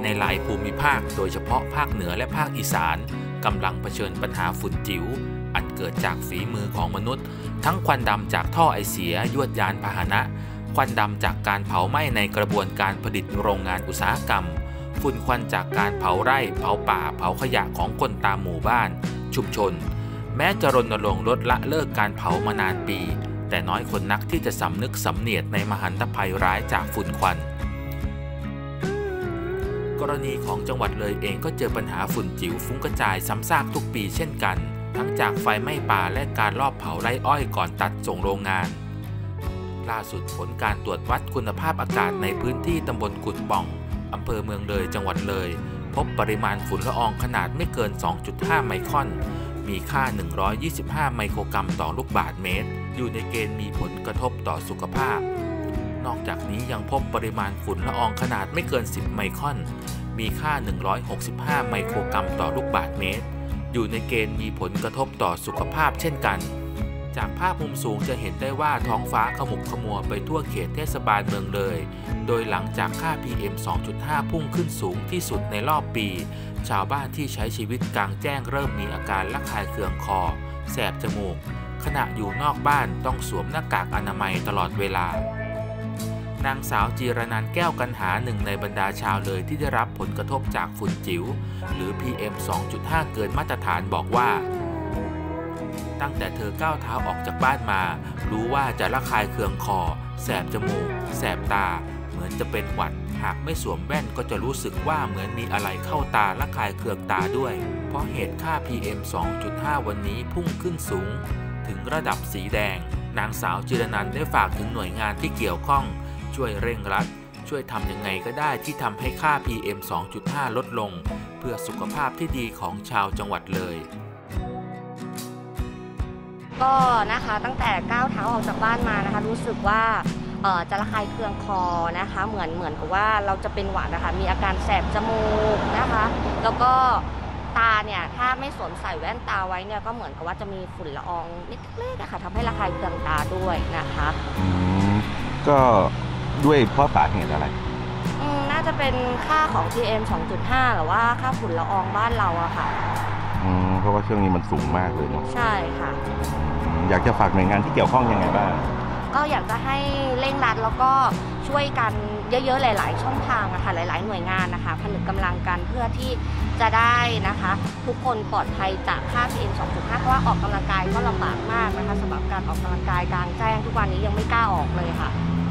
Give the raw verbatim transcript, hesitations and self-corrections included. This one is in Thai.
ในหลายภูมิภาคโดยเฉพาะภาคเหนือและภาคอีสานกำลังเผชิญปัญหาฝุ่นจิ๋วอันเกิดจากฝีมือของมนุษย์ทั้งควันดำจากท่อไอเสียยวดยานพาหนะควันดำจากการเผาไหม้ในกระบวนการผลิตโรงงานอุตสาหกรรมฝุ่นควันจากการเผาไร่เผาป่าเผาขยะของคนตามหมู่บ้านชุมชนแม้จะรณรงค์ลดละเลิกการเผามานานปีแต่น้อยคนนักที่จะสำนึกสำเนียดในมหันตภัยร้ายจากฝุ่นควันกรณีของจังหวัดเลยเองก็เจอปัญหาฝุ่นจิ๋วฟุ้งกระจายซ้ำซากทุกปีเช่นกันทั้งจากไฟไหม้ป่าและการลอบเผาไร่อ้อยก่อนตัดส่งโรงงานล่าสุดผลการตรวจวัดคุณภาพอากาศในพื้นที่ตำบลกุดป่องอำเภอเมืองเลยจังหวัดเลยพบปริมาณฝุ่นละอองขนาดไม่เกิน สองจุดห้า ไมครอนมีค่า หนึ่งร้อยยี่สิบห้า ไมโครกรัมต่อลูกบาศก์เมตรอยู่ในเกณฑ์มีผลกระทบต่อสุขภาพนอกจากนี้ยังพบปริมาณฝุ่นละอองขนาดไม่เกิน สิบ ไมครอนมีค่า หนึ่งร้อยหกสิบห้า ไมโครกรัมต่อลูกบาศก์เมตรอยู่ในเกณฑ์มีผลกระทบต่อสุขภาพเช่นกันจากภาพมุมสูงจะเห็นได้ว่าท้องฟ้าขมุกขมัวไปทั่วเขตเทศบาลเมืองเลยโดยหลังจากค่า พี เอ็ม สองจุดห้า พุ่งขึ้นสูงที่สุดในรอบปีชาวบ้านที่ใช้ชีวิตกลางแจ้งเริ่มมีอาการระคายเคืองคอแสบจมูกขณะอยู่นอกบ้านต้องสวมหน้ากากอนามัยตลอดเวลานางสาวจีรนันท์แก้วกันหาหนึ่งในบรรดาชาวเลยที่ได้รับผลกระทบจากฝุ่นจิ๋วหรือ พี เอ็ม สองจุดห้า เกินมาตรฐานบอกว่าตั้งแต่เธอก้าวเท้าออกจากบ้านมารู้ว่าจะระคายเคืองคอแสบจมูกแสบตาเหมือนจะเป็นหวัดหากไม่สวมแว่นก็จะรู้สึกว่าเหมือนมีอะไรเข้าตาระคายเคืองตาด้วยเพราะเหตุค่า พี เอ็ม สองจุดห้า วันนี้พุ่งขึ้นสูงถึงระดับสีแดงนางสาวจิรนันท์ได้ฝากถึงหน่วยงานที่เกี่ยวข้องช่วยเร่งรัดช่วยทำยังไงก็ได้ที่ทำให้ค่า พี เอ็ม สองจุดห้า ลดลงเพื่อสุขภาพที่ดีของชาวจังหวัดเลยก็นะคะตั้งแต่ก้าวเท้าออกจากบ้านมานะคะรู้สึกว่าเอ่อจะระคายเคืองคอนะคะเหมือนเหมือนกับว่าเราจะเป็นหวัดนะคะมีอาการแสบจมูกนะคะแล้วก็ตาเนี่ยถ้าไม่สวมใส่แว่นตาไว้เนี่ยก็เหมือนกับว่าจะมีฝุ่นละอองเล็กๆนะคะทำให้ระคายเคืองตาด้วยนะคะอืมก็ด้วยเพราะสาเหตุอะไรอืมน่าจะเป็นค่าของ พี เอ็ม สองจุดห้า หรือว่าค่าฝุ่นละอองบ้านเราอะค่ะอืมเพราะว่าช่วงนี้มันสูงมากเลยเนาะใช่ค่ะอยากจะฝากหน่วยงานที่เกี่ยวข้องยังไงบ้างก็อยากจะให้เร่งรัดแล้วก็ช่วยกันเยอะๆหลายๆช่องทางอะค่ะหลายๆหน่วยงานนะคะผนึกกำลังกันเพื่อที่จะได้นะคะทุกคนปลอดภัยจากค่า พี เอ็ม สองจุดห้า เพราะว่าออกกำลังกายก็ลำบากมากนะคะสำหรับการออกกำลังกายกลางแจ้งทุกวันนี้ยังไม่กล้าออกเลยค่ะ